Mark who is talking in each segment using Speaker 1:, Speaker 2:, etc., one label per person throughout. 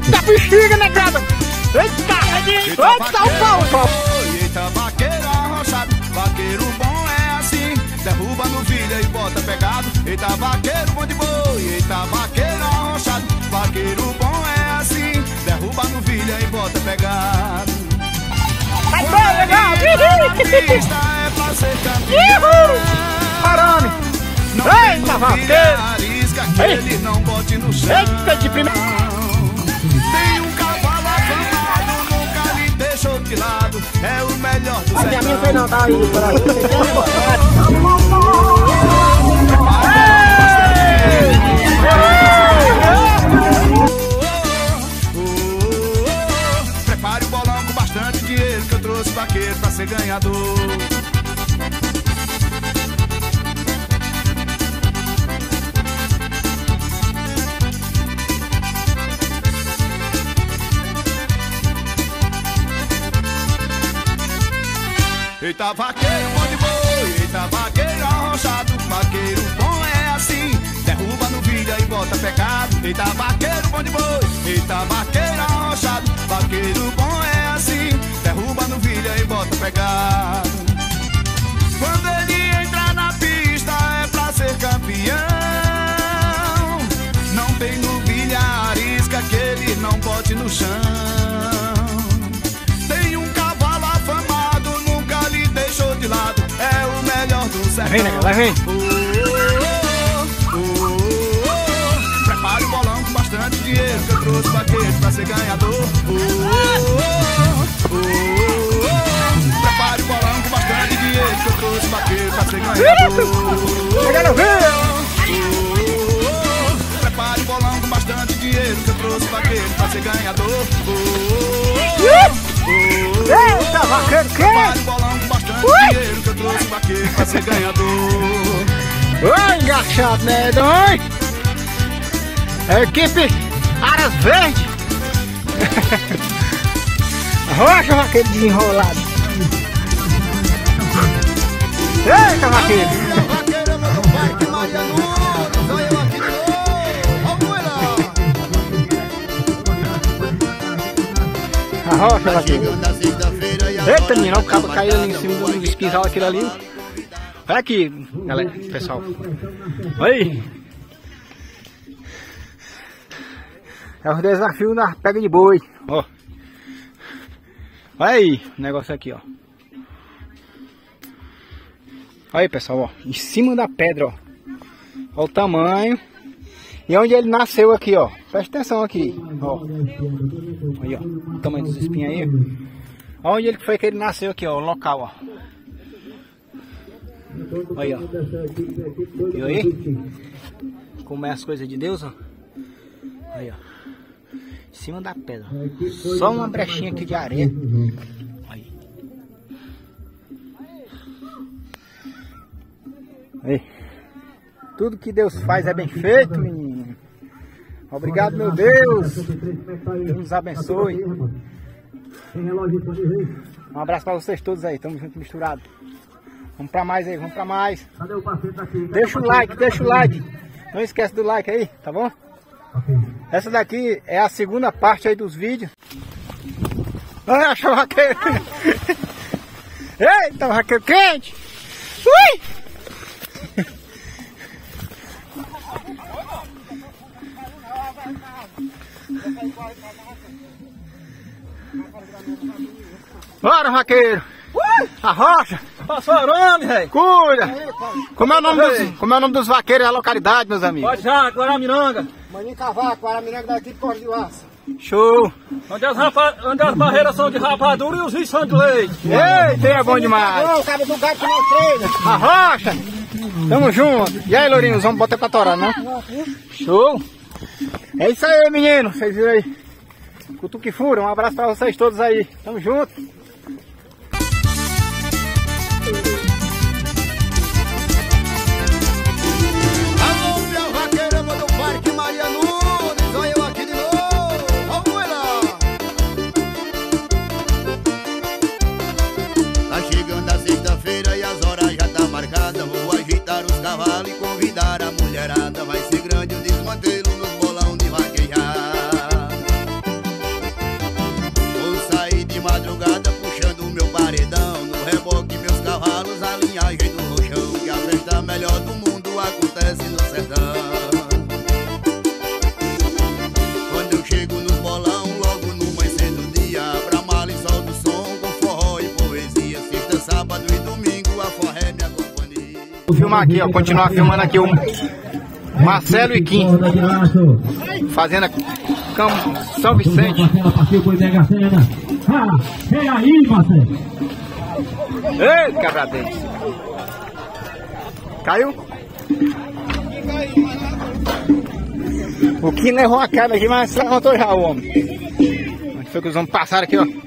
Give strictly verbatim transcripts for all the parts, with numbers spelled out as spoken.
Speaker 1: Eita bexiga, negada! Eita! Eita, o pau, pau!
Speaker 2: Eita, vaqueiro arrochado, vaqueiro bom é assim, derruba no vilha e bota pegado. Eita, vaqueiro bom de boi, eita, vaqueiro arrochado, vaqueiro bom é assim, derruba no vilha e bota pegado.
Speaker 1: Vai bom, legal!
Speaker 2: Pista é pra ser campeão.
Speaker 1: Parame! Eita, vaqueiro!
Speaker 2: Arisca que ele não bote no chão.
Speaker 1: Eita, de primeira!
Speaker 2: Tem um cavalo afamado, nunca lhe deixou de lado, é o melhor do
Speaker 1: A minha
Speaker 2: sertão.
Speaker 1: foi não, tá indo por aí.
Speaker 2: Prepare o bolão com bastante dinheiro, que eu trouxe vaqueiro pra ser ganhador. Eita, vaqueiro bom de boi, eita, vaqueiro arrochado, vaqueiro bom é assim, derruba no vilha e bota pegado. Eita, vaqueiro bom de boi, eita, vaqueiro arrochado, vaqueiro bom é assim, derruba no vilha e bota pegado. Quando ele entrar na pista é pra ser campeão, não tem no vilha arisca que ele não bote no chão. De lado, é o melhor do sertão.
Speaker 1: Vem, nega, vai, vem.
Speaker 2: Oh, oh, oh, oh. Prepare o bolão com bastante dinheiro, que eu trouxe vaqueiro pra ser ganhador. Oh, oh, oh, oh. Prepare o bolão com bastante dinheiro, que eu trouxe vaqueiro pra ser ganhador.
Speaker 1: Chega no rio!
Speaker 2: Prepare o bolão com bastante dinheiro, que eu trouxe vaqueiro pra ser ganhador. Oh, oh, oh.
Speaker 1: Eita, vaqueiro,
Speaker 2: Prepare
Speaker 1: que?
Speaker 2: o bolão com bastante dinheiro, que eu trouxe vaqueiro pra ser ganhador.
Speaker 1: Oi, engaixado, né, dói? É a equipe Aras Verde. Rocha, vaqueiro desenrolado. Eita, vaqueiro.
Speaker 2: Vaqueiro é meu compadre Mariano, sou eu aqui de novo. Vamos lá.
Speaker 1: A rocha, vaqueiro.
Speaker 2: Na sexta-feira e
Speaker 1: Eita, menino, o cabo caiu ali em cima do esquisal aquilo ali. Olha aqui, galera, pessoal. Aí. É o desafio da pega de boi. Ó. Olha aí o negócio aqui, ó. Olha aí, pessoal, ó. Em cima da pedra, ó. Olha o tamanho. E onde ele nasceu aqui, ó. Presta atenção aqui, ó. Aí, ó. O tamanho dos espinhos aí. Onde ele foi que ele nasceu aqui, ó. O local, ó. Aí, ó. Viu aí? Como é as coisas de Deus, ó. Aí, ó. Em cima da pedra. Só uma brechinha aqui de areia. Aí. Aí. Tudo que Deus faz é bem feito, menino. Obrigado, meu Deus. Deus nos abençoe. Um abraço pra vocês todos aí. Tamo junto, misturado. Vamos pra mais aí, vamos pra mais. Deixa o like, deixa o like. Não esquece do like aí, tá bom? Essa daqui é a segunda parte aí dos vídeos. Olha a vaqueiro. Eita, vaqueiro quente. Ui! Bora, vaqueiro! Uh! A rocha!
Speaker 3: Passou arame, velho!
Speaker 1: Cuida! Como é, o nome dos, como é o nome dos vaqueiros e a localidade, meus amigos?
Speaker 3: Pode já, Guaramiranga!
Speaker 1: Maninho Cavaco, Guaramiranga daqui de Porto de Laça. Show!
Speaker 3: Onde as, rapa... Onde as barreiras são de rapadura e os rios são de leite!
Speaker 1: Eita, é bom demais!
Speaker 3: Não, o cara do gato não treina!
Speaker 1: A rocha! Tamo junto! E aí, Lourinho, vamos botar pra torar, não? Show! É isso aí, menino! Vocês viram aí? Cutuque fura, um abraço pra vocês todos aí! Tamo junto!
Speaker 2: Alô, meu vaqueiro, eu vou do Parque Mariano, sou eu aqui de novo. Vamos lá. Tá chegando a sexta-feira e as horas já tá marcada. Vou agitar os cavalos e convidar a mulherada. Vai ser grande o desmantelo no bolão de vaquejar.
Speaker 1: Vou filmar aqui, ó. Continuar filmando aqui o Marcelo e Kim. Fazenda São Vicente.
Speaker 4: E aí, Marcelo?
Speaker 1: Ei, quebradente. Caiu? O Kim levou uma queda aqui, mas levantou já o homem. Onde foi que os homens passaram aqui, ó?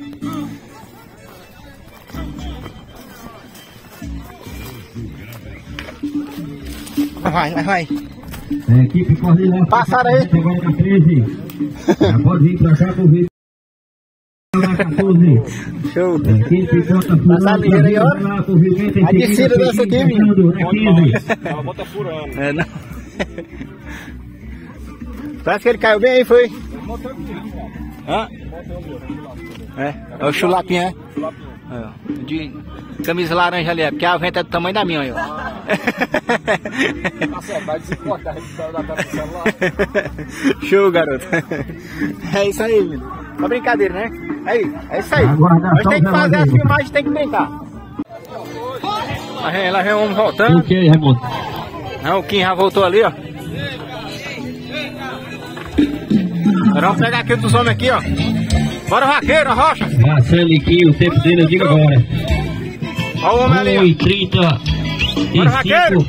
Speaker 1: Vai, vai, vai.
Speaker 4: É, equipe corre lá.
Speaker 1: Passaram aí.
Speaker 4: Agora na treze. Já pode vir pra cá pro vídeo. Na quatorze.
Speaker 1: Show.
Speaker 4: Equipe conta furando.
Speaker 1: Passar ligeiro aí, ó. A descida dessa aqui, menino.
Speaker 4: Na quinze.
Speaker 3: Ela bota furando.
Speaker 1: É, não. Parece que ele caiu bem aí, foi? Hã? É, é o chulapinho, é? É, ó. De camisa laranja ali, é porque a venta é do tamanho da minha, aí, ó.
Speaker 3: Tá certo, vai desencortar, a gente saiu da tela do celular.
Speaker 1: Show, garoto. É isso aí, menino. Só brincadeira, né? Aí, é isso aí.
Speaker 4: Aguardar
Speaker 1: Nós
Speaker 4: só
Speaker 1: tem que
Speaker 4: o
Speaker 1: fazer
Speaker 4: Zé
Speaker 1: as
Speaker 4: Maria.
Speaker 1: filmagens, tem que brincar. Lá vem, lá vem o homem voltando.
Speaker 4: O que, Raimundo?
Speaker 1: Não, o Kim já voltou ali, ó. Agora vamos pegar aqui dos homens aqui, ó. Bora, vaqueiro, a rocha.
Speaker 4: Marcelo e Kim, o tempo dele eu digo agora.
Speaker 1: Olha o homem ali,
Speaker 4: um e trinta
Speaker 1: Bora,
Speaker 4: e
Speaker 1: vaqueiro.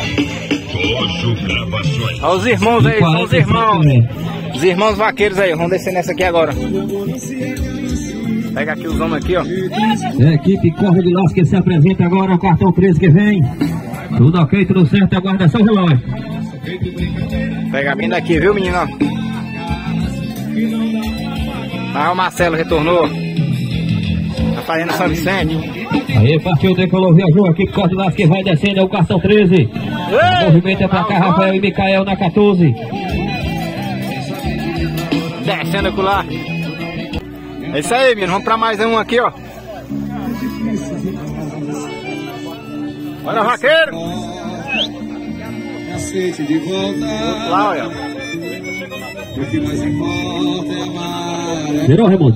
Speaker 4: cinco.
Speaker 1: Olha os irmãos aí, são os irmãos. Os irmãos vaqueiros aí, vamos descer nessa aqui agora. Pega aqui os homens aqui, ó.
Speaker 4: É, equipe corre de laço que se apresenta agora, o cartão treze que vem. Tudo ok, tudo certo, aguarda só o relógio.
Speaker 1: Pega bem daqui, viu, menino? Ah, o Marcelo retornou. Tá fazendo São Vicente.
Speaker 4: Aí partiu, decolou, viajou, a equipe corre de laço que vai descendo, é o cartão treze. O movimento é pra cá, Rafael e Micael na quatorze.
Speaker 1: Descendo com lá. É isso aí, menino. Vamos pra mais um aqui, ó. Bora, vaqueiro.
Speaker 2: Aceite de volta.
Speaker 1: Lá, olha.
Speaker 2: O que mais importa é amar.
Speaker 4: Virou, Raimundo.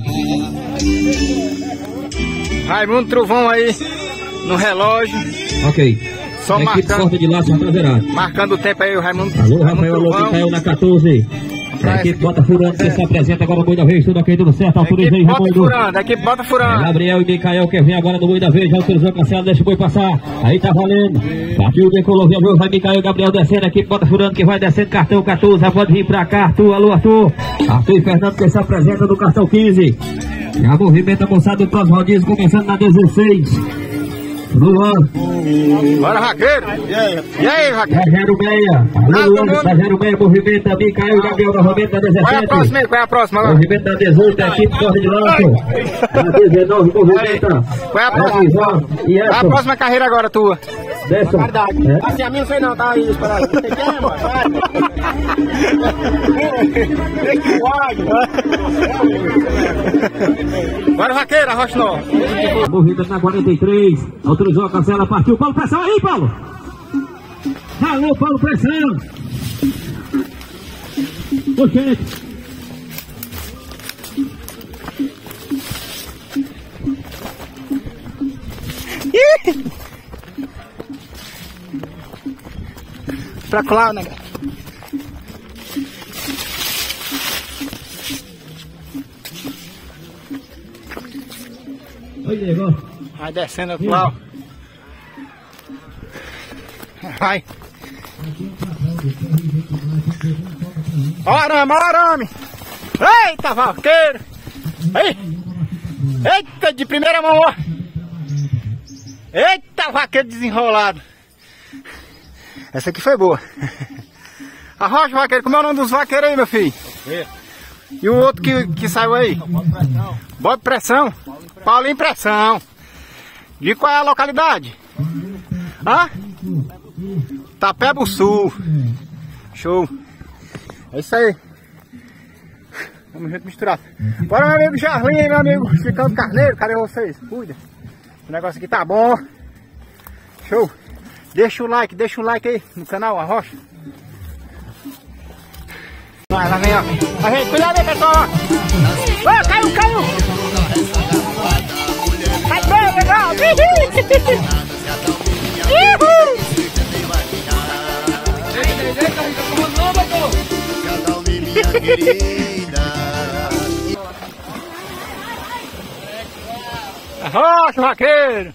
Speaker 1: Raimundo Trovão aí no relógio.
Speaker 4: Ok.
Speaker 1: Só
Speaker 4: a equipe
Speaker 1: marcando,
Speaker 4: corta de laço já zerado.
Speaker 1: marcando o tempo aí, o Raimundo.
Speaker 4: Alô,
Speaker 1: Raimundo
Speaker 4: Rafael, alô,
Speaker 1: Trovão.
Speaker 4: Micael na quatorze. A equipe bota furando, que se apresenta agora no Boi da Vez, tudo ok, tudo certo,
Speaker 1: A
Speaker 4: autorizei,
Speaker 1: equipe bota
Speaker 4: Raimundo.
Speaker 1: furando, a equipe bota
Speaker 4: É
Speaker 1: furando.
Speaker 4: Gabriel e Micael que vem agora no Boi da Vez, já autorizou a cancela, deixa o boi passar. Aí tá valendo. Partiu, decolou, viajou, vai Micael e Gabriel descendo, a equipe bota furando, que vai descendo, cartão quatorze, já pode vir pra cá, Arthur, alô, Arthur. Arthur e Fernando que se apresenta no cartão quinze. Já movimenta a moçada do próximo rodízio, começando na dezesseis. Luan,
Speaker 1: Bora, vaqueiro. E aí, e aí vaqueiro?
Speaker 4: da zero seis. Alô, Luan, da zero seis, movimenta Micael e Gabriel novamente na
Speaker 1: Qual é a
Speaker 4: dezessete.
Speaker 1: próxima aí? Qual é a próxima agora?
Speaker 4: Movimento da dezoito, a equipe corre de laço. Da dezenove, movimenta.
Speaker 1: Qual é a
Speaker 4: Da
Speaker 1: próxima?
Speaker 4: dezoito, e
Speaker 1: Qual é a
Speaker 4: essa.
Speaker 1: próxima carreira agora tua?
Speaker 4: Desce. É.
Speaker 1: Assim, a minha não sei não, tá aí, espera aí. Você quer, mano? Bora, vaqueiro, arrocha nova.
Speaker 4: Movimento na quarenta e três. Autorizou a cancela, partiu. Paulo, pressão aí, Paulo. Alô, Paulo, pressão. Oxente.
Speaker 1: Pra lá, né?
Speaker 4: Oi, Diego.
Speaker 1: Vai descendo pro lá. Vai. Ó arame, ó arame. Eita, vaqueiro. Aí. Eita, de primeira mão, ó. Eita, vaqueiro desenrolado. Essa aqui foi boa. Arrocha, vaqueiro. Como é o nome dos vaqueiros aí, meu filho? E o outro que, que saiu aí? Bota pressão. Paulinho Pressão. De qual é a localidade? Hã? Tapebo Sul. Show. É isso aí. Vamos junto misturado. Bora, meu amigo Jarlinho, meu amigo Chicão Carneiro. Cadê vocês? Cuida. O negócio aqui tá bom. Show. Deixa o like, deixa o like aí no canal Arrocha. Vai, lá vem, ó. Lá vem, cuidado aí, pessoal. Ó, caiu, caiu. Vai bem, legal. Uhul.
Speaker 2: querida.
Speaker 1: Arrocha, vaqueiro!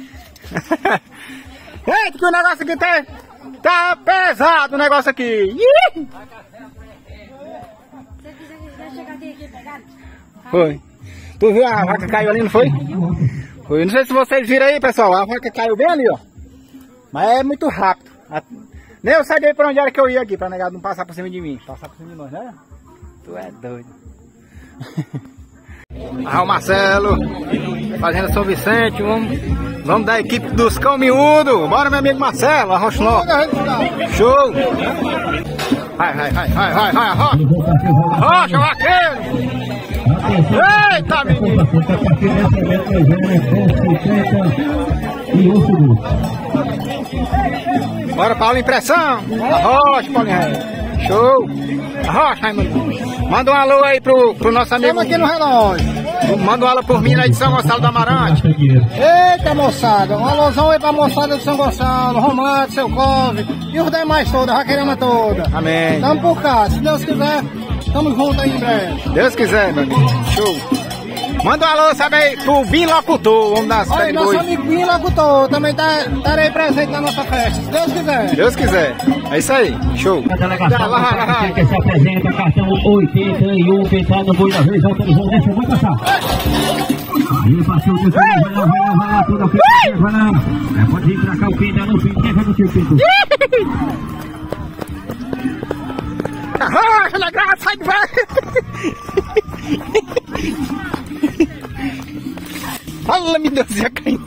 Speaker 1: Eita, que o negócio aqui tá, tá pesado o negócio aqui! Ih! Foi. Tu viu a vaca caiu ali, não foi? Foi. Não sei se vocês viram aí, pessoal. A vaca caiu bem ali, ó. Mas é muito rápido. Nem eu sabia pra onde era que eu ia aqui, pra negado não passar por cima de mim. Passar por cima de nós, né? Tu é doido. Ah, o Marcelo, Fazenda São Vicente, vamos, vamos da equipe dos cão miúdo. Bora, meu amigo Marcelo, arrocha logo. Show! Vai, vai, vai, vai, vai, vai, arrocha! Arrocha, vaqueiro! Eita, menino! Bora, Paulo, impressão! Arrocha, Paulinho! Show! Arrocha, Raimundo! Manda um alô aí pro, pro nosso amigo. Estamos aqui no relógio. Manda um alô por mim aí de São Gonçalo do Amarante. Eita, moçada! Um alôzão aí pra moçada de São Gonçalo, Romano, Seu Cove e os demais todos, a Raqueirama toda. Amém. Tamo por cá, se Deus quiser, tamo junto aí em breve. Deus quiser, meu amigo. Show! Manda um alô, sabe aí, pro Bim Locutor, vamos dar
Speaker 5: Olha, nosso amigo Bim Locutor também tá, estarei presente na nossa festa, se Deus quiser.
Speaker 1: Deus quiser. É isso aí, show.
Speaker 4: A delegação lá, lá, lá, que se apresenta, cartão oitenta e um, pensado no boi da vez, autorizou, deixa, vai passar. Aí passou o Deus, vai lá, vai lá, vai lá, tudo ok, vai lá. É, pode vir pra cá o Pinto, no fim, quem vai contigo, Pinto?
Speaker 1: Arrocha, legal, sai de baixo. Fala, meu Deus, ia caindo.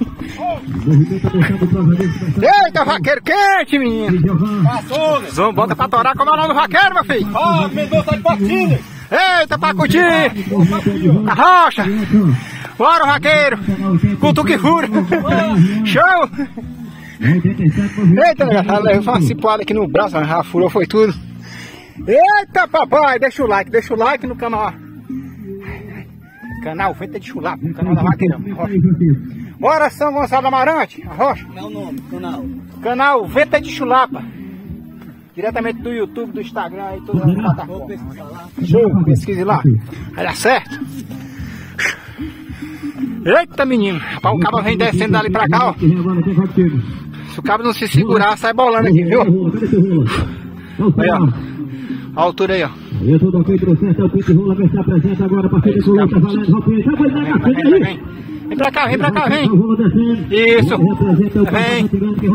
Speaker 1: Eita, vaqueiro quente, menino. Zão, bota pra torar. Como é o nome do vaqueiro, meu filho?
Speaker 3: Ah, Mendonça de Patinho.
Speaker 1: Eita, pra curtir. Arrocha. Bora, vaqueiro. Cutuque fura. Show. Eita, ela levou uma cipuada aqui no braço, já furou, foi tudo. Eita, papai, deixa o like, deixa o like no canal. Canal Venta de Chulapa, no canal da Vaqueirão. Bora, São Gonçalo do Amarante, Arrocha.
Speaker 5: Não é o nome, canal.
Speaker 1: Canal Venta de Chulapa. Diretamente do YouTube, do Instagram e todas as plataformas. Show, pesquise lá. Vai dar certo. Eita, menino. O cabo vem descendo dali pra cá, ó. Se o cabo não se segurar, sai bolando aqui, viu? Aí, ó. A altura aí, ó.
Speaker 4: Eu tô ok, processo, é o Pinto Rola, vai estar presente agora, parceiro do Coleta, valendo, Roquinho, já foi na frente aí.
Speaker 1: Vem pra cá, vem pra cá, vem. Isso. Vem.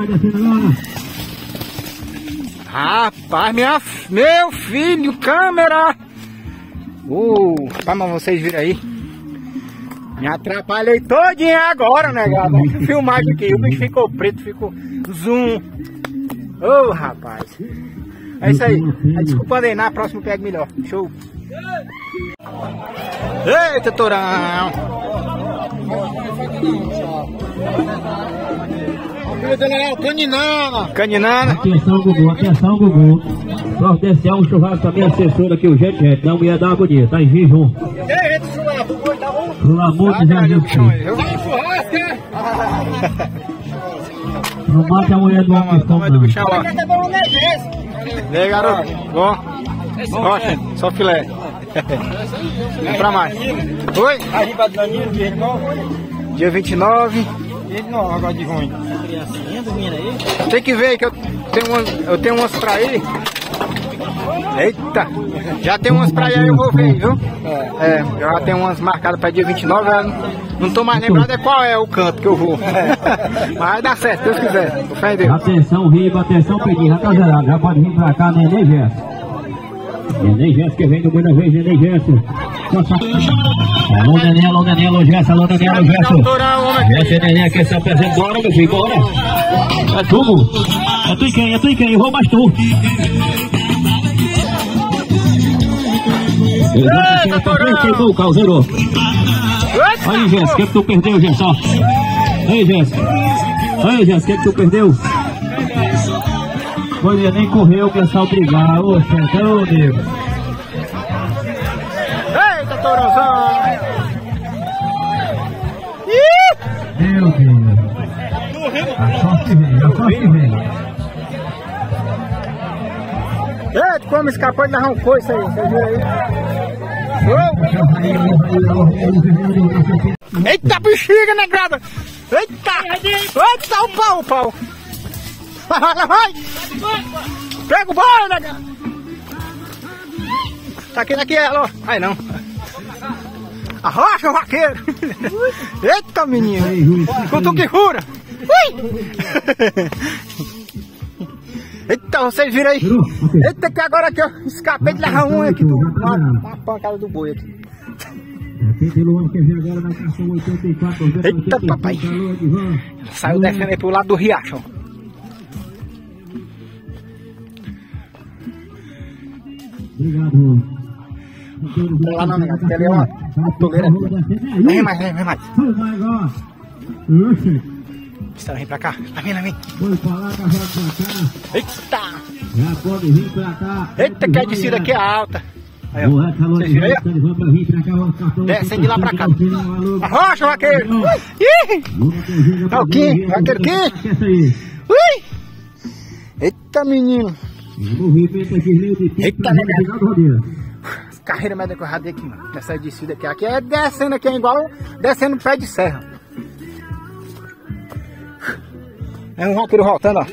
Speaker 1: Rapaz, minha, meu filho, câmera. Uh, rapaz, mas vocês viram aí. Me atrapalhei todinha agora, negado. Filmagem aqui, o bicho ficou preto, ficou zoom. Ô, oh, rapaz. É isso aí. aí desculpa aí, na próxima pega melhor. Show. Eita, Torão. Caninana. Caninana.
Speaker 4: Atenção, Gugu, atenção, Gugu. Providenciar um churrasco também, assessor aqui, o gente, gente. Não ia dar uma agonia, tá em jejum.
Speaker 1: E aí, gente, churrasco, boi tá bom?
Speaker 4: Pelo amor de Deus.
Speaker 1: Churrasco, né?
Speaker 4: Não mate a mulher do homem, não.
Speaker 1: E aí, garoto? Bom? Rocha, só filé. Vem pra mais. Oi?
Speaker 3: Arriba do Danilo, dia nove.
Speaker 1: Dia vinte e nove.
Speaker 3: Dia nove, agora de junho.
Speaker 1: Tem que ver que eu tenho umas, eu tenho umas pra ir. Eita! Já tem umas pra ir, eu vou ver, viu? É, já tem umas marcadas pra dia vinte e nove. Não tô mais lembrado é qual é o canto que eu vou. Mas vai dar certo, Deus quiser. Com fé em Deus.
Speaker 4: Atenção, Riba, atenção, Pedrinho, já tá zerado. Já pode vir pra cá, Nenê Gesso. Nenê Gesso que vem do Boa Vez, Nenê Gesso. Alô, Nenê, alô, Nenê, alô, Gesso, alô, Nenê, alô, Gesso. Gesso e Nenê aqui estão presentes. Bora, meu filho, bora. É tu, é tu e quem, é tu e quem, vou mais tu.
Speaker 1: Eita, Torão!
Speaker 4: O carro zerou. Aí, Jéssica, o que, que tu perdeu, Jéssica? Aí, Jéssica. Aí, Jéssica, o que, que tu perdeu? Foi, nem correu, o pessoal brigar. Ô, Santão, nego.
Speaker 1: Eita, Torãozão!
Speaker 4: Meu Deus. A sorte vem, a sorte vem.
Speaker 1: Eita, como escapou de levar um coice aí, você viu aí? Oh. Eita bexiga, negrada! Eita! Eita, o pau, o pau! Vai, vai, vai! Pega o boi, negrada! Tá aqui, daqui ela, ó! Aí não! Arrocha o vaqueiro! Eita, menino! Escuta que fura! Eita, vocês viram aí! Eita, que agora que eu escapei de levar um aqui, uma, uma pancada do boi aqui. Eita, papai! Saiu descendo aí pro lado do riacho, ó.
Speaker 4: Obrigado.
Speaker 1: Não lá não, negado, porque ali é uma, uma toleira. Vem mais, vem, vem mais. Precisa vir pra cá. Lá vem, lá vem. Eita!
Speaker 4: Já pode vir pra cá.
Speaker 1: Eita, que a descida aqui é alta. Aí, ó. Vocês viram aí? Descem de lá pra cá. Arrocha, vaqueiro! Ih! Tá o quê? Vaqueiro quê? Ui! Eita, menino! Eita, negado! Carreira média que eu radei aqui, mano. Nessa descida aqui. Aqui é descendo aqui, é igual descendo pé de serra. É um vaqueiro voltando, ó.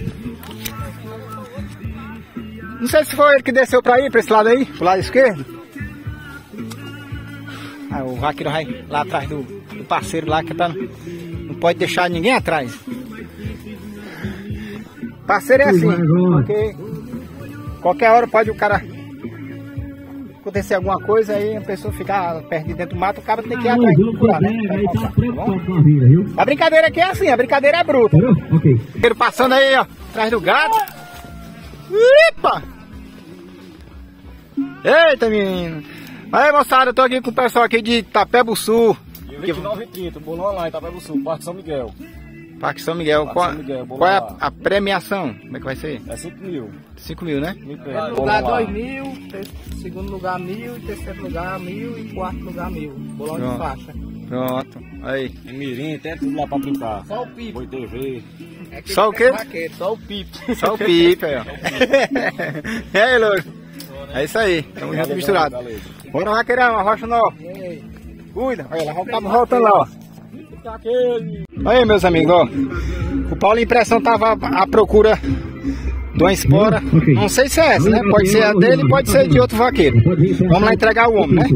Speaker 1: Não sei se foi ele que desceu pra ir, pra esse lado aí, pro lado esquerdo. Aí o vaqueiro vai lá atrás do, do parceiro lá, que tá, não pode deixar ninguém atrás. Parceiro é assim, porque qualquer hora pode o cara acontecer alguma coisa aí, a pessoa ficar perto de dentro do mato, o cara tem que ir atrás de procurar, né? A brincadeira aqui é assim, a brincadeira é bruta.
Speaker 4: Ok.
Speaker 1: Ele passando aí, ó, atrás do gato. Ipa! Eita, menino! Aí, moçada, eu tô aqui com o pessoal aqui de Itapé-Buçu.
Speaker 3: vinte e nove e trinta, bolão lá em Itapé-Buçu, Parque São Miguel.
Speaker 1: Parque São Miguel.
Speaker 3: Parque
Speaker 1: Qual,
Speaker 3: São Miguel,
Speaker 1: qual é a, a premiação? Como é que vai ser?
Speaker 3: É cinco mil.
Speaker 1: cinco mil, né?
Speaker 5: Primeiro lugar dois mil, segundo lugar mil, terceiro lugar mil e quarto lugar mil. Bolão de
Speaker 1: Pronto.
Speaker 5: faixa.
Speaker 1: Pronto. Aí.
Speaker 3: Em Mirim, tem tudo lá pra brincar.
Speaker 5: Só o pipo.
Speaker 3: Boi T V.
Speaker 5: É que
Speaker 1: Só o
Speaker 5: tem
Speaker 1: quê?
Speaker 5: vaqueiro, só o pipo.
Speaker 1: Só o pipe aí, ó. E aí, louro? É isso aí. Tamo junto misturado. Bora, vaqueirão, arrocha nó. Cuida. Olha lá, tava voltando lá, ó. Aí, meus amigos, ó. O Paulo Impressão tava à procura de uma espora.
Speaker 4: Okay.
Speaker 1: Não sei se é essa, né? Pode ser a dele, pode ser de outro vaqueiro. Vamos lá entregar o homem, né?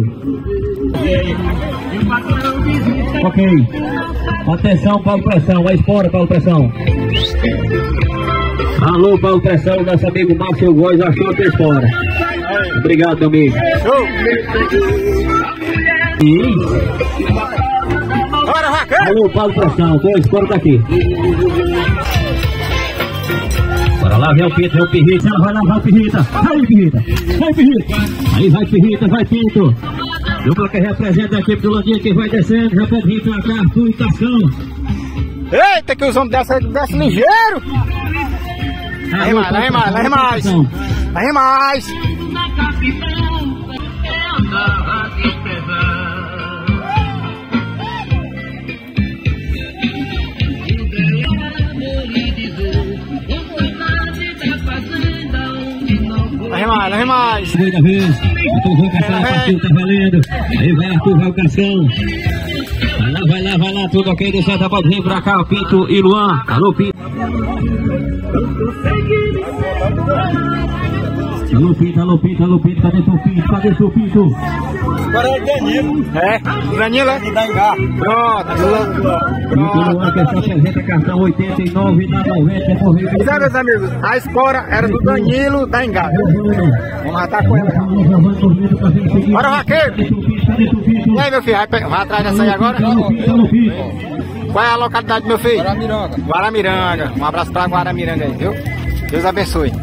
Speaker 4: Ok. Atenção, Paulo Pressão. A espora, Paulo Pressão. Alô, Paulo Pressão. Nosso amigo Márcio Góes achou a espora. Obrigado, meu amigo.
Speaker 1: Show!
Speaker 4: E...
Speaker 1: Bora, vaqueiro!
Speaker 4: Alô, Paulo Pressão. Tô, a espora tá aqui. Bora lá, vem o Pinto, vem o Pirrita. Ela vai lá, vai Pirrita. Vai, Pirrita. Vai, Pirrita. Aí vai Pirrita, vai Pinto. Dupla que representa a equipe do Landinha, que vai descendo. Já pode vir pra cá, Arthur e Cascão.
Speaker 1: Eita, que os homens descem desce ligeiro! Vai mais, vai mais, vai mais! Vai mais! Vai mais, vai mais!
Speaker 4: Segunda vez, Arthur vai Cascão, partiu, tá valendo. Aí vai Arthur, vai o Cascão. Vai lá, vai lá, vai lá, tudo ok, do Santa, pode vir pra cá, Pinto e Luan. Alô, Pinto. Alô, Pinto, alô, Pinto, alô, Pinto, cadê seu Pinto, cadê seu Pinto?
Speaker 3: Agora é o Danilo.
Speaker 1: É, Danilo, é?
Speaker 3: De Daingá.
Speaker 1: Pronto!
Speaker 4: Pinto e Luan, que só apresenta cartão oitenta e nove na noventa, morreu.
Speaker 1: Pois é, meus amigos, a espora era do Danilo da Engá. Vamos matar com ela. Bora, vaqueiro! E aí, meu filho, vai, vai atrás dessa aí agora? Qual é a localidade, meu filho?
Speaker 3: Guaramiranga.
Speaker 1: Guaramiranga. Um abraço pra Guaramiranga aí, viu? Deus abençoe.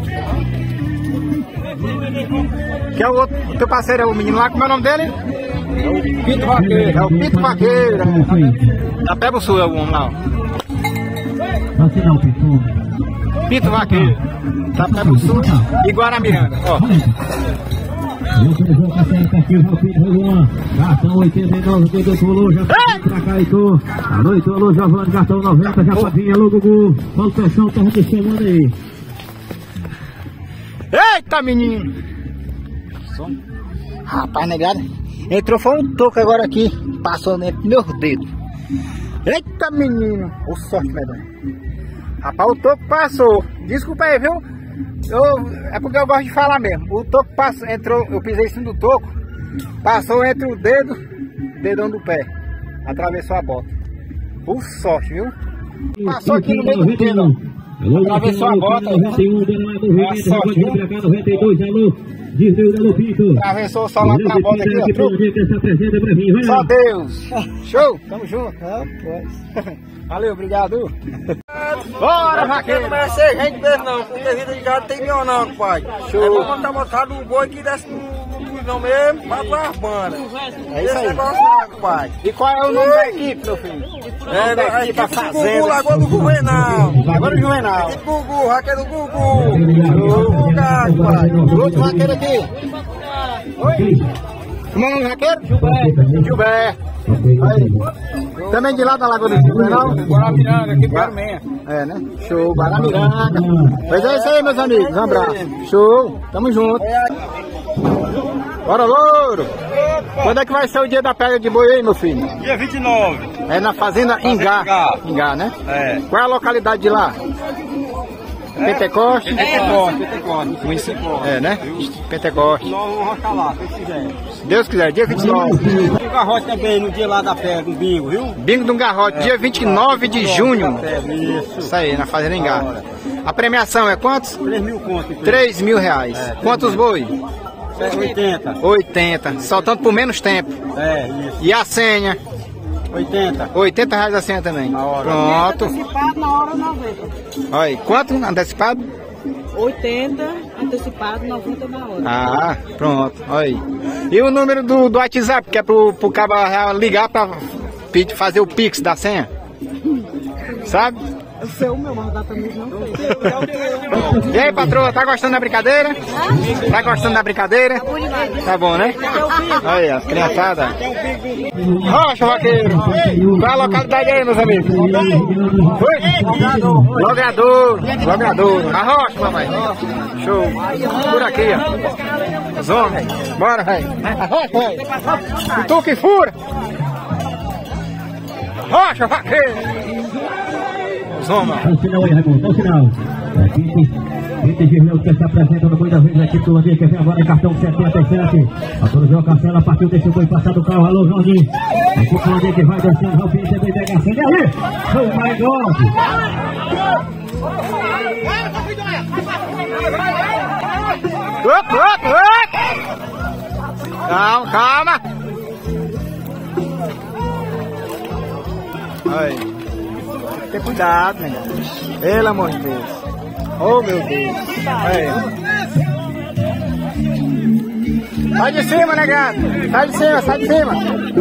Speaker 1: Que é o outro, o teu parceiro é o menino lá, como é o nome dele?
Speaker 3: É o Pinto Vaqueiro.
Speaker 1: É o Pinto Vaqueiro. Da Pé-Buçu é o homem lá, ó.
Speaker 4: Assim não, Pinto.
Speaker 1: Pinto Vaqueiro. Da Pé-Buçu e Guaramiranga, ó.
Speaker 4: O Cassiano tá aqui, o Pinto Luan. Cartão oitenta e nove, do doutor Lu, já foi pra cá, Heitor. Alô, Heitor, Lu, Giovanni, cartão noventa, já pode vir, alô, Gugu. Paulo Pressão, tá chamando aí.
Speaker 1: Eita, menino! som. Rapaz, negado. Entrou foi um toco agora aqui. Passou entre meus dedos. Eita, menino. O sorte, medonho. Rapaz, o toco passou. Desculpa aí, viu? Eu, é porque eu gosto de falar mesmo. O toco passou, entrou, eu pisei em cima do toco. Passou entre o dedo e o dedão do pé. Atravessou a bota. Por sorte, viu? Passou aqui no meio do dedo. Atravessou a bota. É a sorte, viu? Atravessou só lá pra bota aqui, ó. Só Deus. Show, tamo junto. Valeu, obrigado. Bora, vaqueiro.
Speaker 5: Não vai ser gente mesmo não, porque vida de gado tem milhão não, pai.
Speaker 1: Show.
Speaker 5: É bom tá montado um boi que desce no não mesmo, vai pra bandas.
Speaker 1: É isso aí.
Speaker 5: Negócio, pai.
Speaker 1: E qual é o nome da equipe, meu filho?
Speaker 5: É, da equipe
Speaker 1: da Fazenda.
Speaker 5: Lagoa do Juvenal.
Speaker 1: Lagoa do Juvenal.
Speaker 5: Equipe Gugu, vaqueiro do Gugu. Gugu, gado, pai.
Speaker 1: O outro vaqueiro aqui. Oi. Como é o nome vaqueiro? Gilberto. Gilberto. Aí. Também de lá da Lagoa do Juvenal?
Speaker 3: Guaramiranga, aqui perto meia.
Speaker 1: É, né? Show, Guaramiranga. Pois é isso aí, meus amigos. Um abraço. Show, tamo junto. Bora, louro! Quando é que vai ser o dia da pega de boi aí, meu filho?
Speaker 3: Dia vinte e nove.
Speaker 1: É na fazenda Ingá. Ingá, né?
Speaker 3: É.
Speaker 1: Qual é a localidade de lá? Pentecoste?
Speaker 3: Pentecoste, Pentecoste.
Speaker 1: Município. É, né? Pentecoste.
Speaker 3: Nós vamos arrancar lá, se quiser.
Speaker 1: Se Deus quiser, dia vinte e nove.
Speaker 3: Tem um garrote também no dia lá da pega, no bingo, viu?
Speaker 1: Bingo do Garrote, dia vinte e nove de junho.
Speaker 3: Isso.
Speaker 1: Isso aí, na fazenda Ingá. A premiação é quantos?
Speaker 3: três mil contos.
Speaker 1: três mil reais. Quantos boi?
Speaker 3: oitenta.
Speaker 1: oitenta. Soltando por menos tempo.
Speaker 3: É, isso.
Speaker 1: E a senha?
Speaker 3: oitenta.
Speaker 1: oitenta reais a senha também. Pronto.
Speaker 6: Antecipado na hora noventa.
Speaker 1: Olha aí, quanto antecipado?
Speaker 6: oitenta, antecipado, noventa na hora.
Speaker 1: Ah, pronto. Olha aí. E o número do, do WhatsApp, que é pro, pro cabo ligar pra pedir, fazer o Pix da senha? Sabe?
Speaker 6: Eu sei o meu, mas dá também não sei.
Speaker 1: E aí, patroa, tá gostando da brincadeira? Tá gostando da brincadeira? Tá bom, né? Olha aí, as criançadas. Rocha, vaqueiro. Qual é a localidade aí, meus amigos? Oi? Logrador. Logrador. A rocha, papai. Show. Por aqui, ó. Os homens. Bora, velho. A rocha, velho. Tu que fura. Rocha, vaqueiro. Vamos.
Speaker 4: Dá o sinal aí, Raimundo, dá o sinal. Vinte Girmeu que está presente no meio da vez aqui do Landinho, que vem agora cartão setenta e sete. Autorizou a Cancela, partiu, deixa o boi passar do carro. Alô, Joãozinho. Aqui o Landinho que vai descendo, Ralfinho também pega a cena ali. Oh my God.
Speaker 1: Up, up, up. Calma, calma. Aí. Tem cuidado, né? Pelo amor de Deus. Oh, meu Deus. Aí. Sai de cima, né, gato? Sai de cima, sai de cima.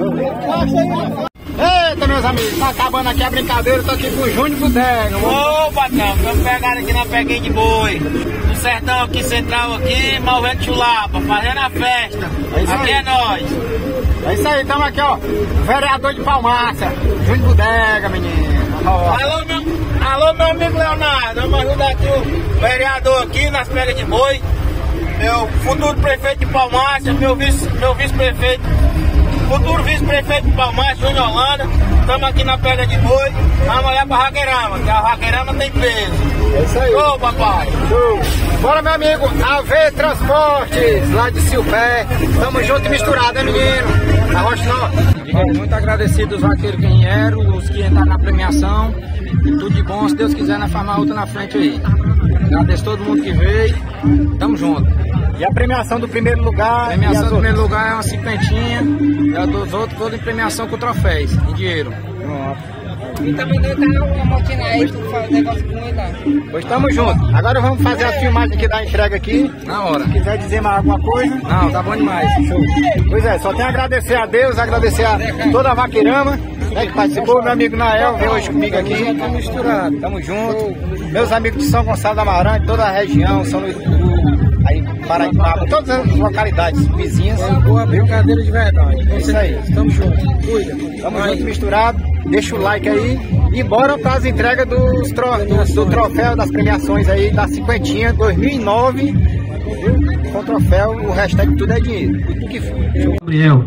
Speaker 1: Eita, meus amigos, tá acabando aqui a brincadeira. Tô aqui com o Júnior Bodega.
Speaker 7: Ô, patrão, estamos pegados aqui na peguinha de boi. No sertão aqui, central aqui, Malvento Chulapa, fazendo a festa.
Speaker 1: É isso
Speaker 7: aqui
Speaker 1: aí.
Speaker 7: é nós.
Speaker 1: É isso aí, tamo aqui, ó. Vereador de Palmácia. Júnior Bodega, menino.
Speaker 7: Alô meu, alô, meu amigo Leonardo, vamos ajudar aqui o vereador aqui nas pegas de boi. Meu futuro prefeito de Palmácia, meu vice, meu vice-prefeito, futuro vice-prefeito de Palmácia, Júnior Holanda. Estamos aqui na pega de boi, vamos olhar pra Raqueirama, que a Raqueirama tem peso.
Speaker 1: É isso aí.
Speaker 7: Show, papai.
Speaker 1: Show. Bora, meu amigo, A V Transportes, lá de Silvé. Tamo junto e misturado, né, menino? A Rocha Norte. Muito agradecido aos vaqueiros que vieram, os que entraram na premiação. E tudo de bom, se Deus quiser, nós farmar outra na frente aí. Agradeço todo mundo que veio. Tamo junto. E a premiação do primeiro lugar? A premiação do primeiro lugar é uma cinquentinha. E a dos outros, toda em premiação com troféus, em dinheiro. Pronto.
Speaker 6: E também deu uma motina aí, tu faz negócio com ele lá.
Speaker 1: Pois estamos juntos. Agora vamos fazer a filmagem aqui da entrega aqui. Na hora. Se quiser dizer mais alguma coisa. Não, tá bom demais. Show. Pois é, só tenho a agradecer a Deus, agradecer a toda a Vaqueirama, né, que participou. Meu amigo Nael veio hoje comigo aqui. Estamos misturados. Tamo junto. Meus amigos de São Gonçalo da Amarante, toda a região, São Luís do Sul, aí Paraipaba, todas as localidades vizinhas. Boa brincadeira de verdade. É isso aí. Estamos juntos. Cuida. Tamo junto, misturado. Deixa o like aí e bora para as entregas dos tro do, do troféu das premiações aí da cinquentinha dois mil e nove Viu? Com troféu, o restante tudo é dinheiro. Tudo que for.
Speaker 4: Gabriel.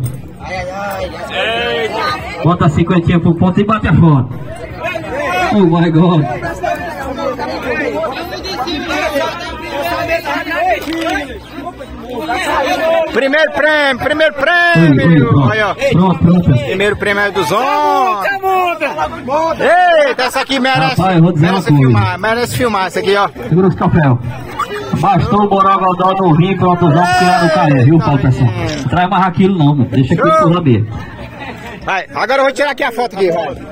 Speaker 4: Bota a cinquentinha pro ponto e bate a foto. Oh my God.
Speaker 1: Primeiro prêmio, primeiro prêmio.
Speaker 4: Oi, oi, pronto.
Speaker 1: Aí, ó.
Speaker 4: Pronto, pronto.
Speaker 1: Primeiro prêmio é dos homens. Eita, essa aqui merece.
Speaker 4: Rapaz, eu vou dizer
Speaker 1: merece
Speaker 4: uma coisa.
Speaker 1: filmar, merece filmar essa aqui, ó.
Speaker 4: Segura os troféus. Bastou o Borogodó no rim, pronto, os homens tiraram o caé, viu, Paulo Pessoal? Não traz mais aquilo não, mano. Deixa aqui pro saber.
Speaker 1: Vai, agora eu vou tirar aqui a foto aqui, vai.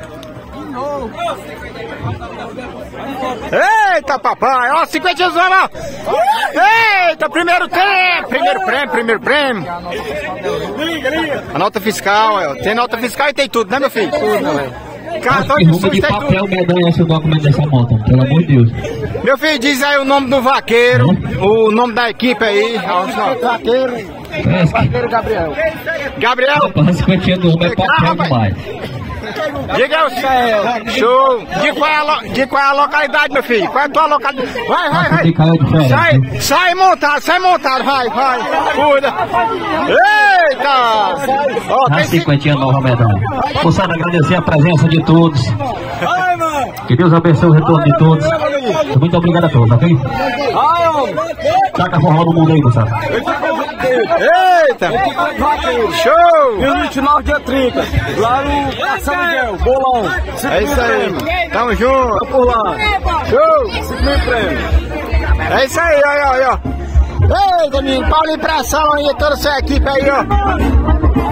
Speaker 1: Eita, papai, ó, cinquenta anos, ó. Eita, primeiro tempo, primeiro prêmio, primeiro prêmio. A nota fiscal, ó. Tem nota fiscal e tem tudo, né, meu filho? Tudo, né, velho? Cartão de
Speaker 4: Arruma de papel, medalha, seu documento dessa moto, pelo amor de Deus.
Speaker 1: Meu filho, diz aí o nome do vaqueiro, o nome da equipe aí. Vaqueiro. Vaqueiro Gabriel. Gabriel.
Speaker 4: Rapaz, cinquenta do homem é papel demais.
Speaker 1: Diga o céu. Show. Diga qual, é a lo... Diga qual é a localidade, meu filho. Qual é a tua localidade? Vai, vai, vai. Sai, sai montado, sai montado. Vai, vai. Cuida. Eita. Ó,
Speaker 4: A
Speaker 1: tem
Speaker 4: cinquentinha nova medalha. Moçada, agradecer a presença de todos. Que Deus abençoe o retorno de todos. Muito obrigado a todos, ok? Taca forró no mundo aí, moçada.
Speaker 1: Eita. Show.
Speaker 3: vinte e nove, dia trinta. Lá no São Miguel, bolão.
Speaker 1: É isso aí, mano. Tamo junto.
Speaker 3: Por lá.
Speaker 1: Show.
Speaker 3: Primeiro prêmio.
Speaker 1: É isso aí, aí, ó, aí, ó. Eita, menino, Paulinho Pressão aí, toda essa equipe aí, ó.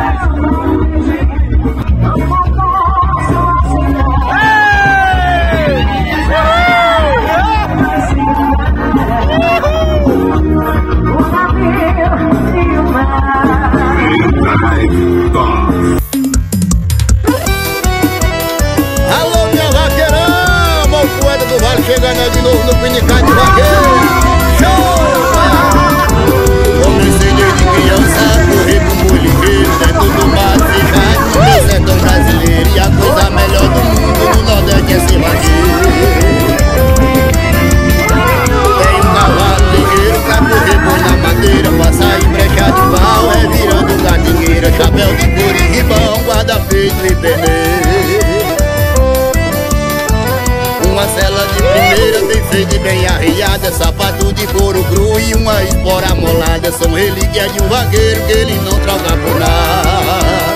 Speaker 2: Alô, minha vaqueirama, o poeta do vale chegando aí de novo no Pinicate de Vaqueiro. Show! Comecei desde criança a correr com o ligeiro dentro do mato fechado, no sertão brasileiro. E a coisa melhor do mundo no Nordeste é ser vaqueiro. Tem um cavalo ligeiro pra correr boi na madeira, pra sair brecha de pau, é virando gatingueira, chapéu de couro e ribão, guarda-peito e pneu. Uma cela de primeira, bem feita e bem arriada, sapato de couro cru e uma espora molada, são relíquias de um vaqueiro que ele não troca por nada.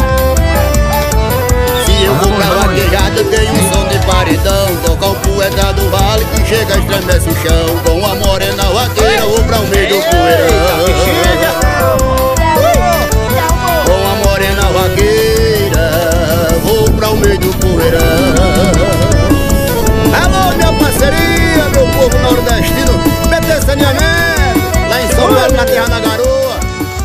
Speaker 2: Se eu vou pra vaquejada, tem um som de paredão, toca o poeta do vale que chega, estremece o chão. Com a morena vaqueira, vou pra o meio do poeirão. Com a morena vaqueira, vou pra o meio do poeirão. Alô, minha parceria, meu povo nordestino, mete saneamento, lá em São Paulo, na terra da garoa.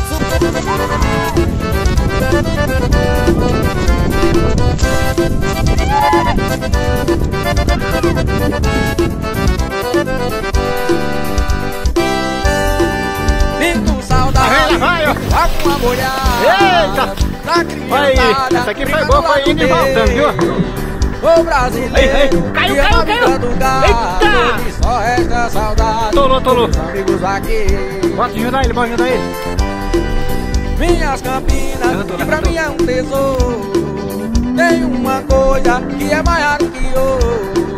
Speaker 5: Fico saudade,
Speaker 1: Vai, ó.
Speaker 5: vai com uma mulher.
Speaker 1: Eita. Aí, essa aqui foi boa, foi indo e voltando, viu?
Speaker 5: O brasileiro,
Speaker 1: Ei, ei, caiu,
Speaker 5: que
Speaker 1: caiu,
Speaker 5: ama
Speaker 1: caiu.
Speaker 5: do gado,
Speaker 1: Eita.
Speaker 5: ele só resta saudade.
Speaker 1: Tolou, tolou.
Speaker 5: dos amigos aqui.
Speaker 1: Bota ajudar ele, bota ajudar ele.
Speaker 5: Minhas campinas, que pra mim é um tesouro. Tem uma coisa que é maior do que ouro.